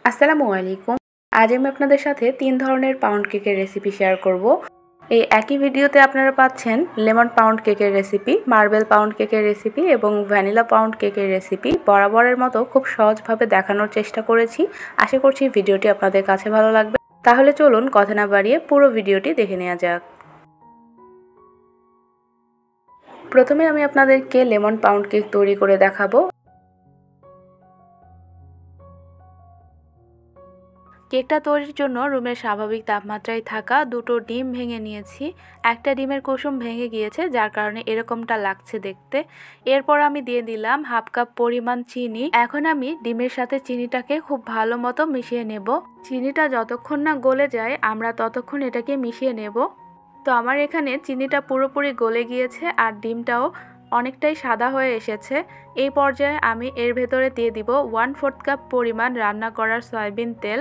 আসসালামু আলাইকুম। আজ আমি আপনাদের সাথে 3 ধরনের পাউন্ড কেকের রেসিপি শেয়ার করব। এই একই ভিডিওতে আপনারা পাচ্ছেন লেমন পাউন্ড কেকের রেসিপি, মার্বেল পাউন্ড কেকের রেসিপি এবং ভ্যানিলা পাউন্ড কেকের রেসিপি। বরাবরের মতো খুব সহজভাবে দেখানোর চেষ্টা করেছি। আশা করছি ভিডিওটি আপনাদের কাছে ভালো লাগবে। তাহলে চলুন কথা না বাড়িয়ে পুরো ভিডিওটি দেখে নেওয়া যাক। প্রথমে আমি আপনাদেরকে লেমন পাউন্ড কেক তৈরি করে দেখাবো। কেকটা তৈরির জন্য রুমের স্বাভাবিক তাপমাত্রায় থাকা দুটো ডিম ভেঙে নিয়েছি। একটা ডিমের কুসুম ভেঙে গিয়েছে, যার কারণে এরকমটা লাগছে দেখতে। এরপর আমি দিয়ে দিলাম হাফ কাপ পরিমাণ চিনি। এখন আমি ডিমের সাথে চিনিটাকে খুব ভালো মতো মিশিয়ে নেব। চিনিটা যতক্ষণ না গলে যায় আমরা ততক্ষণ এটাকে মিশিয়ে নেব। তো আমার এখানে চিনিটা পুরোপুরি গলে গিয়েছে আর ডিমটাও অনেকটাই সাদা হয়ে এসেছে। এই পর্যায়ে আমি এর ভেতরে দিয়ে দিব 1/4 কাপ পরিমাণ রান্না করার সয়াবিন তেল।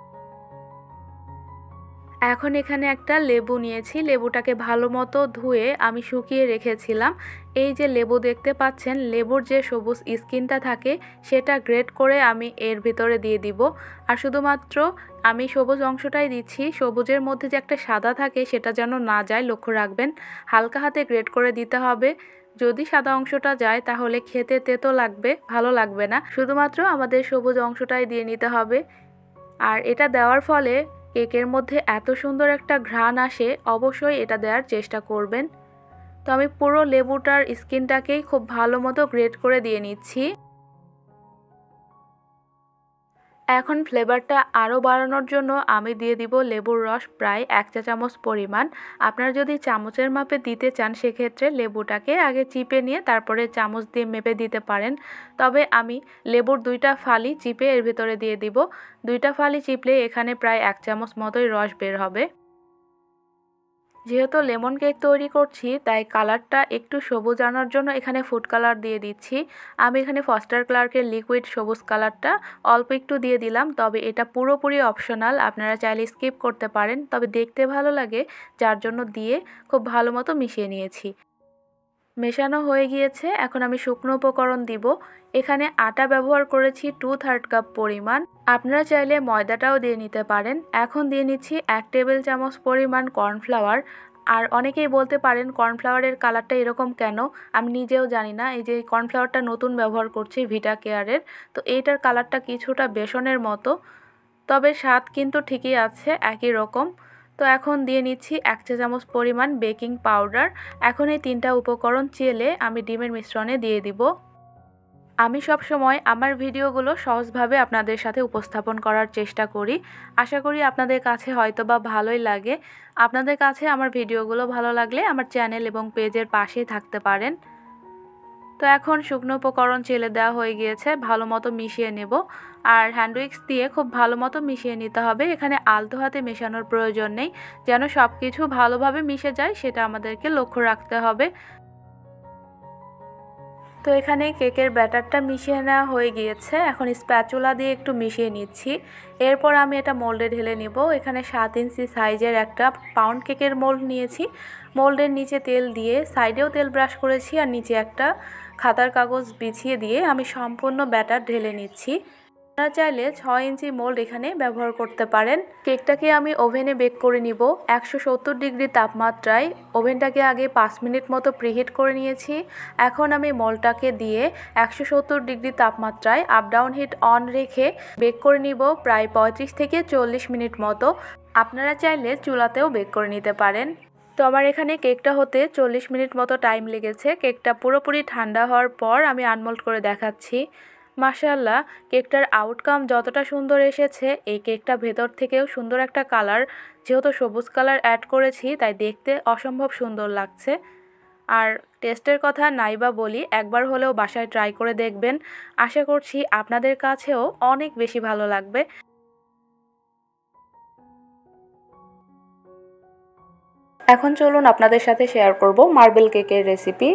এখন এখানে একটা লেবু নিয়েছি। লেবুটাকে ভালো মতো ধুয়ে আমি শুকিয়ে রেখেছিলাম। এই যে লেবু দেখতে পাচ্ছেন, লেবুর যে সবুজ স্কিনটা থাকে সেটা গ্রেট করে আমি এর ভিতরে দিয়ে দিব। আর শুধুমাত্র আমি সবুজ অংশটাই দিচ্ছি, সবুজের মধ্যে যে একটা সাদা থাকে সেটা যেন না যায় লক্ষ্য রাখবেন। হালকা হাতে গ্রেট করে দিতে হবে। যদি সাদা অংশটা যায় তাহলে খেতে তেতো লাগবে, ভালো লাগবে না। শুধুমাত্র আমাদের সবুজ অংশটাই দিয়ে নিতে হবে। আর এটা দেওয়ার ফলে কেকের মধ্যে এত সুন্দর একটা ঘ্রাণ আসে, অবশ্যই এটা দেওয়ার চেষ্টা করবেন। তো আমি পুরো লেবুটার স্কিনটাকেই খুব ভালো মতো গ্রেট করে দিয়ে নিচ্ছি। এখন ফ্লেভারটা আরও বাড়ানোর জন্য আমি দিয়ে দিব লেবুর রস প্রায় 1 চা চামচ পরিমাণ। আপনারা যদি চামচের মাপে দিতে চান সেক্ষেত্রে লেবুটাকে আগে চিপে নিয়ে তারপরে চামচ দিয়ে মেপে দিতে পারেন। তবে আমি লেবুর 2টা ফালি চিপে এর ভিতরে দিয়ে দিব। 2টা ফালি চিপলে এখানে প্রায় 1 চামচ মতোই রস বের হবে। যেহেতু লেমন কেক তৈরি করছি তাই কালারটা একটু সবুজ আনার জন্য এখানে ফুড কালার দিয়ে দিচ্ছি। আমি এখানে ফস্টার ক্লার্কের লিকুইড সবুজ কালারটা অল্প একটু দিয়ে দিলাম, তবে এটা পুরোপুরি অপশনাল, আপনারা চাইলে স্কিপ করতে পারেন, তবে দেখতে ভালো লাগে যার জন্য দিয়ে খুব ভালো মতো মিশিয়ে নিয়েছি। মেশানো হয়ে গিয়েছে। এখন আমি শুকনো উপকরণ দিব। এখানে আটা ব্যবহার করেছি 2/3 কাপ পরিমাণ। আপনারা চাইলে ময়দাটাও দিয়ে নিতে পারেন। এখন দিয়ে নিচ্ছি 1 টেবিল চামচ পরিমাণ কর্নফ্লাওয়ার। আর অনেকেই বলতে পারেন কর্নফ্লাওয়ারের কালারটা এরকম কেন, আমি নিজেও জানি না। এই যে কর্নফ্লাওয়ারটা নতুন ব্যবহার করছি ভিটা কেয়ারের, তো এইটার কালারটা কিছুটা বেসনের মতো, তবে স্বাদ কিন্তু ঠিকই আছে একই রকম। তো এখন দিয়ে নিচ্ছি 1 চা চামচ পরিমাণ বেকিং পাউডার। এখন এই 3টা উপকরণ চেলে আমি ডিমের মিশ্রণে দিয়ে দিব। আমি সব সময় আমার ভিডিওগুলো সহজভাবে আপনাদের সাথে উপস্থাপন করার চেষ্টা করি। আশা করি আপনাদের কাছে হয়তোবা ভালোই লাগে। আপনাদের কাছে আমার ভিডিওগুলো ভালো লাগলে আমার চ্যানেল এবং পেজের পাশেই থাকতে পারেন। তো এখন শুকনো উপকরণ চেলে দেওয়া হয়ে গিয়েছে, ভালো মতো মিশিয়ে নেব। আর হ্যান্ড উইক্স দিয়ে খুব ভালো মতো মিশিয়ে নিতে হবে। এখানে আলতো হাতে মেশানোর প্রয়োজন নেই, যেন সব কিছু ভালোভাবে মিশে যায় সেটা আমাদেরকে লক্ষ্য রাখতে হবে। তো এখানে কেকের ব্যাটারটা মিশিয়ে নেওয়া হয়ে গিয়েছে। এখন স্প্যাচুলা দিয়ে একটু মিশিয়ে নিচ্ছি। এরপর আমি এটা মোল্ডে ঢেলে নিব। এখানে 7 ইঞ্চি সাইজের একটা পাউন্ড কেকের মোল্ড নিয়েছি। মোল্ডের নিচে তেল দিয়ে সাইডেও তেল ব্রাশ করেছি আর নিচে একটা খাতার কাগজ বিছিয়ে দিয়ে আমি সম্পূর্ণ ব্যাটার ঢেলে নিচ্ছি। আপনারা চাইলে 6 ইঞ্চি মোল্ড এখানে ব্যবহার করতে পারেন। কেকটাকে আমি ওভেনে বেক করে নিব 170 ডিগ্রি তাপমাত্রায়। ওভেনটাকে আগে 5 মিনিট মতো প্রিহিট করে নিয়েছি। এখন আমি মোল্ডটাকে দিয়ে 170 ডিগ্রি তাপমাত্রায় আপ ডাউন হিট অন রেখে বেক করে নিব প্রায় 35 থেকে 40 মিনিট মতো। আপনারা চাইলে চুলাতেও বেক করে নিতে পারেন। তো আমার এখানে কেকটা হতে 40 মিনিট মতো টাইম লেগেছে। কেকটা পুরোপুরি ঠান্ডা হওয়ার পর আমি আনমোল্ড করে দেখাচ্ছি। মাশাআল্লাহ, কেকটার আউটকাম যতটা সুন্দর এসেছে, এই কেকটা ভেতর থেকেও সুন্দর একটা কালার, যেহেতু সবুজ কালার অ্যাড করেছি তাই দেখতে অসম্ভব সুন্দর লাগছে। আর টেস্টের কথা নাই বা বলি, একবার হলেও বাসায় ট্রাই করে দেখবেন। আশা করছি আপনাদের কাছেও অনেক বেশি ভালো লাগবে। এখন চলুন আপনাদের সাথে শেয়ার করব মার্বেল কেকের রেসিপি।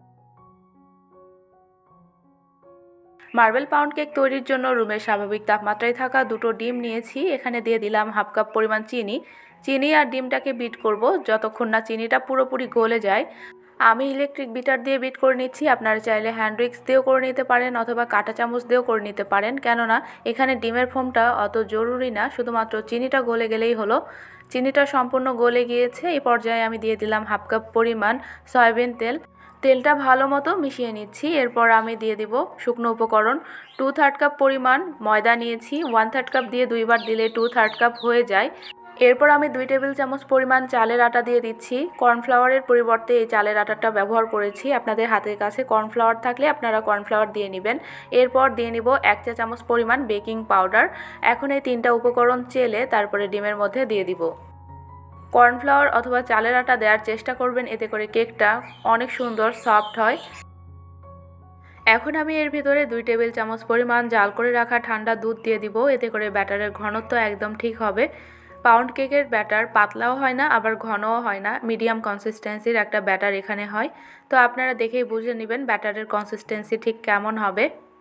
মার্বেল পাউন্ড কেক তৈরির জন্য রুমের স্বাভাবিক তাপমাত্রায় থাকা দুটো ডিম নিয়েছি। এখানে দিয়ে দিলাম হাফ কাপ পরিমাণ চিনি। চিনি আর ডিমটাকে বিট করব যতক্ষণ না চিনিটা পুরোপুরি গলে যায়। আমি ইলেকট্রিক বিটার দিয়ে বিট করে নিচ্ছি। আপনারা চাইলে হ্যান্ড উইক্স দিয়েও করে নিতে পারেন অথবা কাঁটা চামচ দিয়েও করে নিতে পারেন, কেননা এখানে ডিমের ফোমটা অত জরুরি না, শুধুমাত্র চিনিটা গলে গেলেই হলো। চিনিটা সম্পূর্ণ গলে গিয়েছে। এই পর্যায়ে আমি দিয়ে দিলাম হাফ কাপ পরিমাণ সয়াবিন তেল। তেলটা ভালো মতো মিশিয়ে নিচ্ছি। এরপর আমি দিয়ে দিব শুকনো উপকরণ। 2/3 কাপ পরিমাণ ময়দা নিয়েছি। 1/3 কাপ দিয়ে দুইবার দিলে 2/3 কাপ হয়ে যায়। এরপর আমি 2 টেবিল চামচ পরিমাণ চালের আটা দিয়ে দিচ্ছি। কর্নফ্লাওয়ারের পরিবর্তে এই চালের আটাটা ব্যবহার করেছি। আপনাদের হাতের কাছে কর্নফ্লাওয়ার থাকলে আপনারা কর্নফ্লাওয়ার দিয়ে নেবেন। এরপর দিয়ে নিব 1 চা চামচ পরিমাণ বেকিং পাউডার। এখন এই 3টা উপকরণ চেলে তারপরে ডিমের মধ্যে দিয়ে দিব। কর্নফ্লাওয়ার অথবা চালের আটা দেওয়ার চেষ্টা করবেন, এতে করে কেকটা অনেক সুন্দর সফট হয়। এখন আমি এর ভিতরে 2 টেবিল চামচ পরিমাণ জাল করে রাখা ঠান্ডা দুধ দিয়ে দিব। এতে করে ব্যাটারের ঘনত্ব একদম ঠিক হবে। পাউন্ড কেকের ব্যাটার পাতলাও হয় না আবার ঘনও হয় না, মিডিয়াম কনসিস্টেন্সির একটা ব্যাটার এখানে হয়। তো আপনারা দেখেই বুঝে নেবেন ব্যাটারের কনসিস্টেন্সি ঠিক কেমন হবে।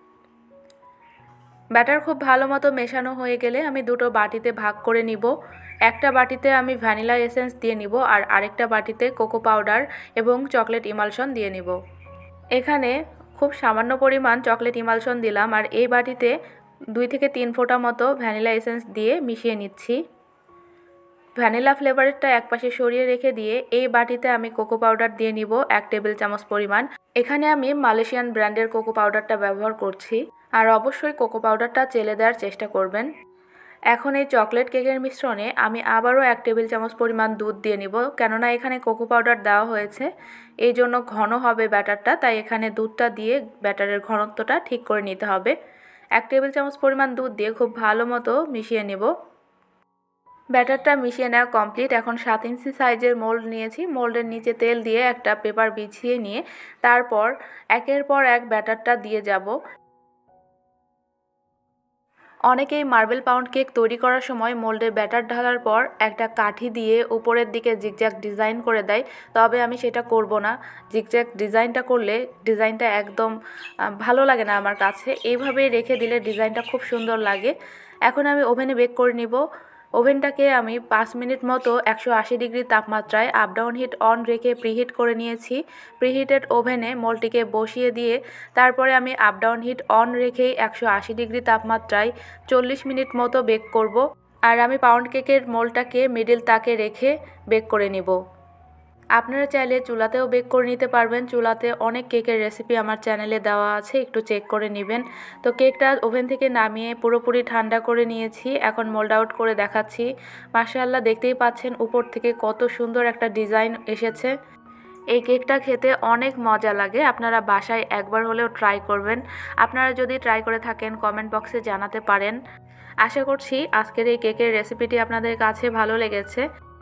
ব্যাটার খুব ভালো মতো মেশানো হয়ে গেলে আমি দুটো বাটিতে ভাগ করে নিব। একটা বাটিতে আমি ভ্যানিলা এসেন্স দিয়ে নিব আর আরেকটা বাটিতে কোকো পাউডার এবং চকলেট ইমালশন দিয়ে নিব। এখানে খুব সামান্য পরিমাণ চকলেট ইমালশন দিলাম আর এই বাটিতে 2 থেকে 3 ফোঁটা মতো ভ্যানিলা এসেন্স দিয়ে মিশিয়ে নিচ্ছি। ভ্যানিলা ফ্লেভারটা একপাশে সরিয়ে রেখে দিয়ে এই বাটিতে আমি কোকো পাউডার দিয়ে নিব 1 টেবিল চামচ পরিমাণ। এখানে আমি মালয়েশিয়ান ব্র্যান্ডের কোকো পাউডারটা ব্যবহার করছি আর অবশ্যই কোকো পাউডারটা চেলে দেওয়ার চেষ্টা করবেন। এখন এই চকলেট কেকের মিশ্রণে আমি আবারও 1 টেবিল চামচ পরিমাণ দুধ দিয়ে নিব, কেননা এখানে কোকো পাউডার দেওয়া হয়েছে, এই জন্য ঘন হবে ব্যাটারটা, তাই এখানে দুধটা দিয়ে ব্যাটারের ঘনত্বটা ঠিক করে নিতে হবে। 1 টেবিল চামচ পরিমাণ দুধ দিয়ে খুব ভালো মতো মিশিয়ে নেব। ব্যাটারটা মিশিয়ে নেওয়া কমপ্লিট। এখন 7 ইঞ্চি সাইজের মোল্ড নিয়েছি। মোল্ডের নিচে তেল দিয়ে একটা পেপার বিছিয়ে নিয়ে তারপর একের পর এক ব্যাটারটা দিয়ে যাব। অনেকেই মার্বেল পাউন্ড কেক তৈরি করার সময় মোল্ডে ব্যাটার ঢালার পর একটা কাঠি দিয়ে উপরের দিকে জিগজ্যাগ ডিজাইন করে দেয়, তবে আমি সেটা করব না। জিগজ্যাগ ডিজাইনটা করলে ডিজাইনটা একদম ভালো লাগে না আমার কাছে। এইভাবে রেখে দিলে ডিজাইনটা খুব সুন্দর লাগে। এখন আমি ওভেনে বেক করে নিব। ওভেনটাকে আমি 5 মিনিট মতো 180 ডিগ্রি তাপমাত্রায় আপ ডাউন হিট অন রেখে প্রিহিট করে নিয়েছি। প্রিহিটেড ওভেনে মোল্ডটিকে বসিয়ে দিয়ে তারপরে আমি আপ ডাউন হিট অন রেখেই 180 ডিগ্রি তাপমাত্রায় 40 মিনিট মতো বেক করব। আর আমি পাউন্ড কেকের মোল্ডটাকে মিডল তাকে রেখে বেক করে নিব। আপনারা চাইলে চুলাতেও বেক করে নিতে পারবেন। চুলাতে অনেক কেকের রেসিপি আমার চ্যানেলে দেওয়া আছে, একটু চেক করে নেবেন। তো কেকটা ওভেন থেকে নামিয়ে পুরোপুরি ঠান্ডা করে নিয়েছি। এখন মোল্ড আউট করে দেখাচ্ছি। মাশাআল্লাহ, দেখতেই পাচ্ছেন উপর থেকে কত সুন্দর একটা ডিজাইন এসেছে। এই কেকটা খেতে অনেক মজা লাগে। আপনারা বাসায় একবার হলেও ট্রাই করবেন। আপনারা যদি ট্রাই করে থাকেন কমেন্ট বক্সে জানাতে পারেন। আশা করছি আজকের এই কেকের রেসিপিটি আপনাদের কাছে ভালো লেগেছে।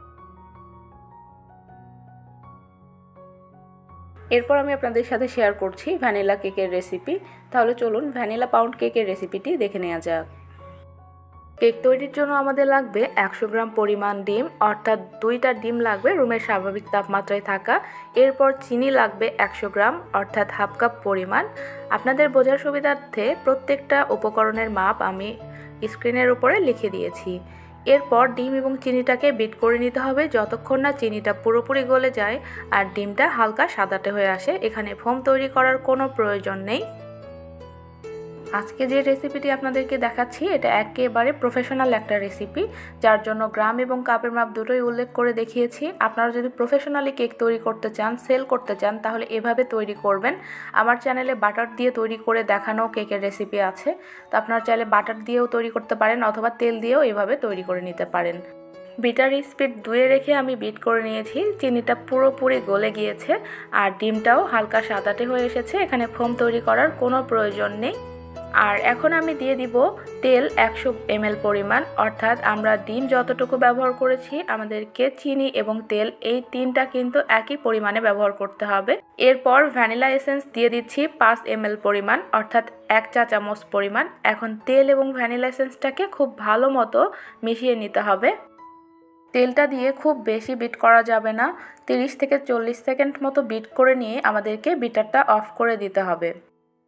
এরপর আমি আপনাদের সাথে শেয়ার করছি ভ্যানিলা কেকের রেসিপি। তাহলে চলুন ভ্যানিলা পাউন্ড কেকের রেসিপিটি দেখে নেওয়া যাক। কেক তৈরির জন্য আমাদের লাগবে 100 গ্রাম পরিমাণ ডিম, অর্থাৎ 2টা ডিম লাগবে রুমের স্বাভাবিক তাপমাত্রায় থাকা। এরপর চিনি লাগবে 100 গ্রাম, অর্থাৎ হাফ কাপ পরিমাণ। আপনাদের বোঝার সুবিধার্থে প্রত্যেকটা উপকরণের মাপ আমি স্ক্রিনের উপরে লিখে দিয়েছি। এরপর ডিম এবং চিনিটাকে বিট করে নিতে হবে যতক্ষণ না চিনিটা পুরোপুরি গলে যায় আর ডিমটা হালকা সাদাটে হয়ে আসে। এখানে ফোম তৈরি করার কোনো প্রয়োজন নেই। আজকে যে রেসিপিটি আপনাদেরকে দেখাচ্ছি এটা একেবারে প্রফেশনাল একটা রেসিপি, যার জন্য গ্রাম এবং কাপের মাপ দুটোই উল্লেখ করে দেখিয়েছি। আপনারা যদি প্রফেশনালি কেক তৈরি করতে চান, সেল করতে চান, তাহলে এভাবে তৈরি করবেন। আমার চ্যানেলে বাটার দিয়ে তৈরি করে দেখানো কেকের রেসিপি আছে, তো আপনারা চাইলে বাটার দিয়েও তৈরি করতে পারেন অথবা তেল দিয়েও এভাবে তৈরি করে নিতে পারেন। বিটার স্পিড 2-এ রেখে আমি বিট করে নিয়েছি। চিনিটা পুরোপুরি গলে গিয়েছে আর ডিমটাও হালকা সাদাটে হয়ে এসেছে। এখানে ফোম তৈরি করার কোনো প্রয়োজন নেই। আর এখন আমি দিয়ে দিব তেল 100 ml পরিমাণ, অর্থাৎ আমরা ডিম যতটুকু ব্যবহার করেছি আমাদেরকে চিনি এবং তেল এই 3টা কিন্তু একই পরিমাণে ব্যবহার করতে হবে। এরপর ভ্যানিলা এসেন্স দিয়ে দিচ্ছি 5 ml পরিমাণ, অর্থাৎ 1 চা চামচ পরিমাণ। এখন তেল এবং ভ্যানিলা এসেন্সটাকে খুব ভালো মতো মিশিয়ে নিতে হবে। তেলটা দিয়ে খুব বেশি বিট করা যাবে না, 30 থেকে 40 সেকেন্ড মতো বিট করে নিয়ে আমাদেরকে বিটারটা অফ করে দিতে হবে।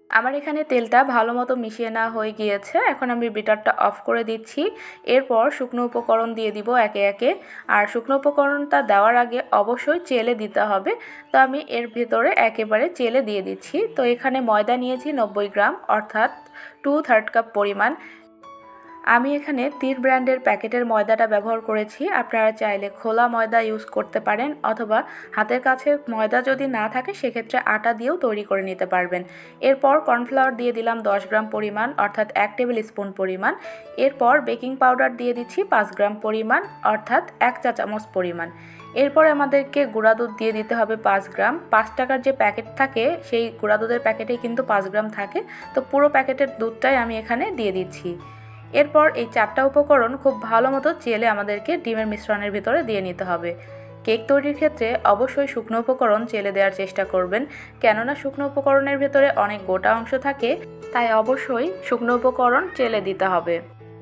আমার এখানে তেলটা ভালো মতো মিশিয়ে নেওয়া হয়ে গিয়েছে। এখন আমি বিটারটা অফ করে দিচ্ছি। এরপর শুকনো উপকরণ দিয়ে দিব একে একে। আর শুকনো উপকরণটা দেওয়ার আগে অবশ্যই চেলে দিতে হবে। তো আমি এর ভেতরে একেবারে চেলে দিয়ে দিচ্ছি। তো এখানে ময়দা নিয়েছি 90 গ্রাম, অর্থাৎ 2/3 কাপ পরিমাণ। আমি এখানে তীর ব্র্যান্ডের প্যাকেটের ময়দাটা ব্যবহার করেছি। আপনারা চাইলে খোলা ময়দা ইউজ করতে পারেন, অথবা হাতের কাছে ময়দা যদি না থাকে সেক্ষেত্রে আটা দিয়েও তৈরি করে নিতে পারবেন। এরপর কর্নফ্লাওয়ার দিয়ে দিলাম 10 গ্রাম পরিমাণ, অর্থাৎ 1 টেবিল স্পুন পরিমাণ। এরপর বেকিং পাউডার দিয়ে দিচ্ছি 5 গ্রাম পরিমাণ, অর্থাৎ 1 চা চামচ পরিমাণ। এরপর আমাদেরকে গুঁড়া দুধ দিয়ে দিতে হবে 5 গ্রাম। 5 টাকার যে প্যাকেট থাকে সেই গুঁড়া দুধের প্যাকেটেই কিন্তু 5 গ্রাম থাকে। তো পুরো প্যাকেটের দুধটাই আমি এখানে দিয়ে দিচ্ছি। এরপর এই 4টা উপকরণ খুব ভালো মতো চেলে আমাদেরকে ডিমের মিশ্রণের ভিতরে দিয়ে নিতে হবে। কেক তৈরির ক্ষেত্রে অবশ্যই শুকনো উপকরণ চেলে দেওয়ার চেষ্টা করবেন, কেননা শুকনো উপকরণের ভিতরে অনেক গোটা অংশ থাকে, তাই অবশ্যই শুকনো উপকরণ চেলে দিতে হবে।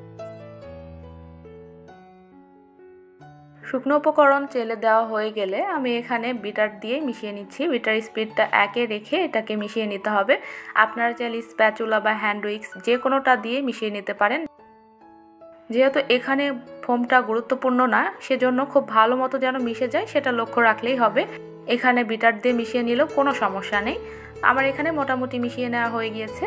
শুকনো উপকরণ চেলে দেওয়া হয়ে গেলে আমি এখানে বিটার দিয়ে মিশিয়ে নিচ্ছি। বিটার স্পিডটা 1-এ রেখে এটাকে মিশিয়ে নিতে হবে। আপনারা চাইলে স্প্যাচুলা বা হ্যান্ড উইক্স যে কোনোটা দিয়ে মিশিয়ে নিতে পারেন। যেহেতু এখানে ফোমটা গুরুত্বপূর্ণ না, সেজন্য খুব ভালো মতো যেন মিশে যায় সেটা লক্ষ্য রাখলেই হবে। এখানে বিটার দিয়ে মিশিয়ে নিলেও কোনো সমস্যা নেই। আমার এখানে মোটামুটি মিশিয়ে নেওয়া হয়ে গিয়েছে।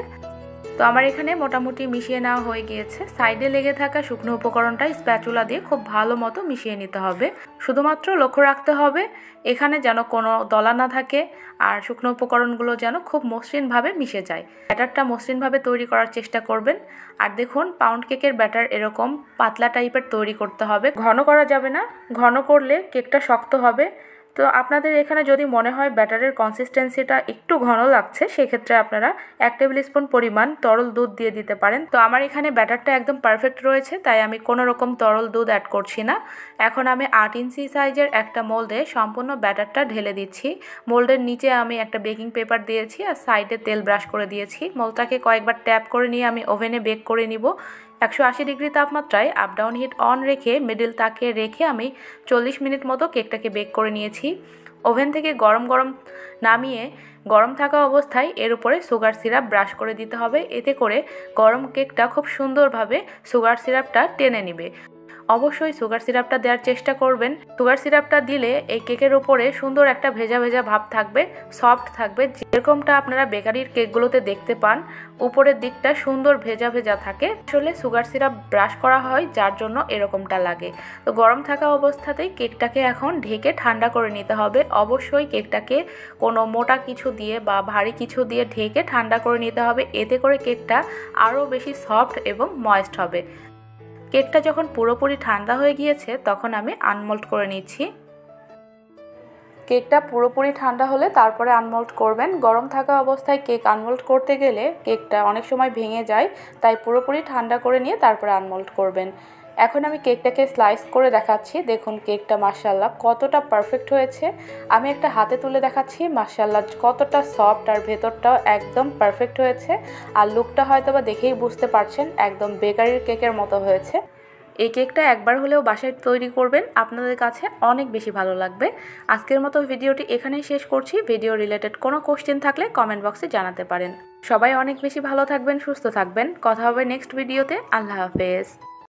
সাইডে লেগে থাকা শুকনো উপকরণটা স্প্যাচুলা দিয়ে খুব ভালো মতো মিশিয়ে নিতে হবে। শুধুমাত্র লক্ষ্য রাখতে হবে এখানে যেন কোনো দলা না থাকে, আর শুকনো উপকরণগুলো যেন খুব মসৃণভাবে মিশে যায়। ব্যাটারটা মসৃণভাবে তৈরি করার চেষ্টা করবেন। আর দেখুন, পাউন্ড কেকের ব্যাটার এরকম পাতলা টাইপের তৈরি করতে হবে, ঘন করা যাবে না। ঘন করলে কেকটা শক্ত হবে। তো আপনাদের এখানে যদি মনে হয় ব্যাটারের কনসিস্টেন্সিটা একটু ঘন লাগছে, সেক্ষেত্রে আপনারা 1 টেবিল স্পুন পরিমাণ তরল দুধ দিয়ে দিতে পারেন। তো আমার এখানে ব্যাটারটা একদম পারফেক্ট রয়েছে, তাই আমি কোনো রকম তরল দুধ অ্যাড করছি না। এখন আমি 8 ইঞ্চি সাইজের একটা মোল্ডে সম্পূর্ণ ব্যাটারটা ঢেলে দিচ্ছি। মোল্ডের নিচে আমি একটা বেকিং পেপার দিয়েছি আর সাইডে তেল ব্রাশ করে দিয়েছি। মোল্ডটাকে কয়েকবার ট্যাপ করে নিয়ে আমি ওভেনে বেক করে নিব। 180 ডিগ্রি তাপমাত্রায় আপ ডাউন হিট অন রেখে মিডল তাকে রেখে আমি 40 মিনিট মতো কেকটাকে বেক করে নিয়েছি। ওভেন থেকে গরম নামিয়ে গরম থাকা অবস্থায় এর উপরে সুগার সিরাপ ব্রাশ করে দিতে হবে। এতে করে গরম কেকটা খুব সুন্দরভাবে সুগার সিরাপটা টেনে নেবে। অবশ্যই সুগার সিরাপটা দেওয়ার চেষ্টা করবেন। সুগার সিরাপটা দিলে এই কেকের উপরে সুন্দর একটা ভেজা ভেজা ভাব থাকবে, সফট থাকবে, যেরকমটা আপনারা বেকারির কেকগুলোতে দেখতে পান। উপরের দিকটা সুন্দর ভেজা ভেজা থাকে। আসলে সুগার সিরাপ ব্রাশ করা হয় যার জন্য এরকমটা লাগে। তো গরম থাকা অবস্থাতেই কেকটাকে এখন ঢেকে ঠান্ডা করে নিতে হবে। অবশ্যই কেকটাকে কোনো মোটা কিছু দিয়ে বা ভারী কিছু দিয়ে ঢেকে ঠান্ডা করে নিতে হবে। এতে করে কেকটা আরও বেশি সফট এবং ময়েস্ট হবে। কেকটা যখন পুরোপুরি ঠান্ডা হয়ে গিয়েছে তখন আমি আনমোল্ড করে নিচ্ছি। কেকটা পুরোপুরি ঠান্ডা হলে তারপরে আনমোল্ড করবেন। গরম থাকা অবস্থায় কেক আনমোল্ড করতে গেলে কেকটা অনেক সময় ভেঙে যায়, তাই পুরোপুরি ঠান্ডা করে নিয়ে তারপরে আনমোল্ড করবেন। এখন আমি কেকটাকে স্লাইস করে দেখাচ্ছি। দেখুন কেকটা মাশাআল্লাহ কতটা পারফেক্ট হয়েছে। আমি একটা হাতে তুলে দেখাচ্ছি, মাশাআল্লাহ কতটা সফট আর ভেতরটাও একদম পারফেক্ট হয়েছে। আর লুকটা হয়তো বা দেখেই বুঝতে পারছেন একদম বেকারির কেকের মতো হয়েছে। এই কেকটা একবার হলেও বাসায় তৈরি করবেন, আপনাদের কাছে অনেক বেশি ভালো লাগবে। আজকের মতো ভিডিওটি এখানেই শেষ করছি। ভিডিও রিলেটেড কোনো কোশ্চেন থাকলে কমেন্ট বক্সে জানাতে পারেন। সবাই অনেক বেশি ভালো থাকবেন, সুস্থ থাকবেন। কথা হবে নেক্সট ভিডিওতে। আল্লাহ হাফেজ।